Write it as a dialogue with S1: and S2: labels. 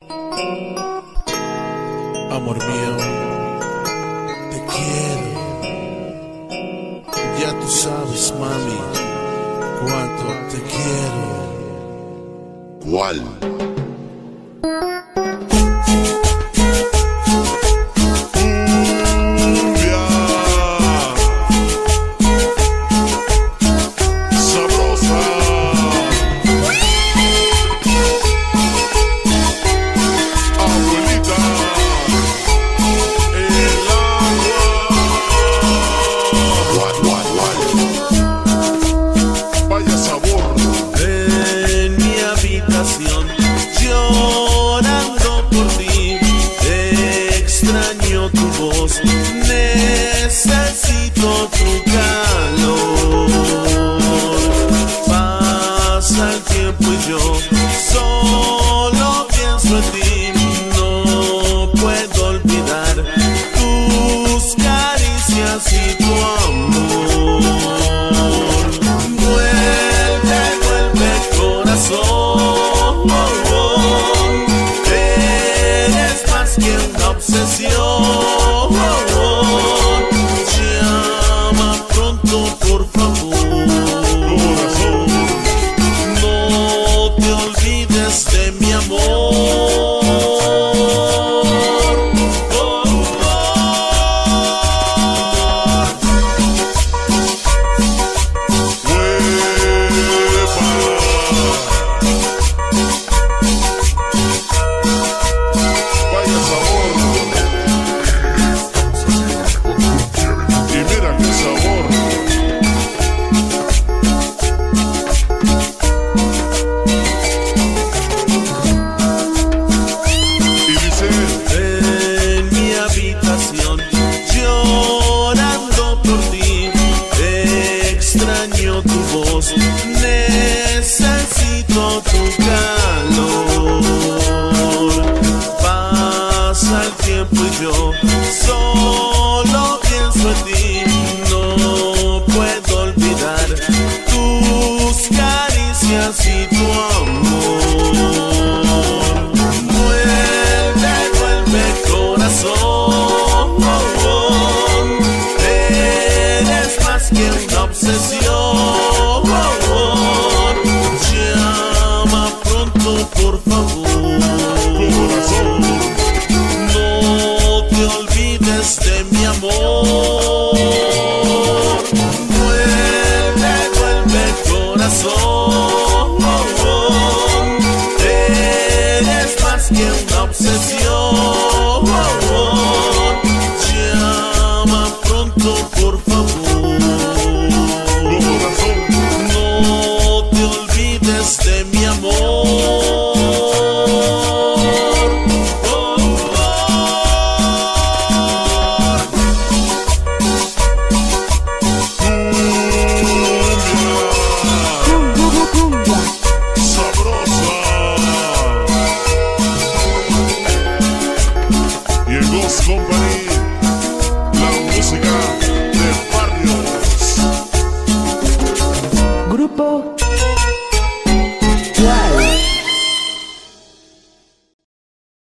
S1: Amor mío, te quiero. Ya tú sabes, mami, cuánto te quiero.
S2: ¿Cuál?
S1: Llorando por ti, extraño tu voz, necesito tu calor. Pasa el tiempo y yo solo pienso en ti, no puedo olvidar tus caricias y tu amor. Vuelve, vuelve corazón, eres más que una obsesión. Llama pronto, por favor. No te olvides de mi amor. Llorando por ti, extraño tu voz, necesito tu calor. Pasa el tiempo y yo solo pienso en ti, no puedo olvidar tus caricias y tu amor. Vuelve, vuelve corazón, eres más que una obsesión. Llama pronto, por favor. No te olvides de mi amor. Vuelve, vuelve corazón, eres más que una obsesión. Llama pronto, por favor. No te olvides de mi amor.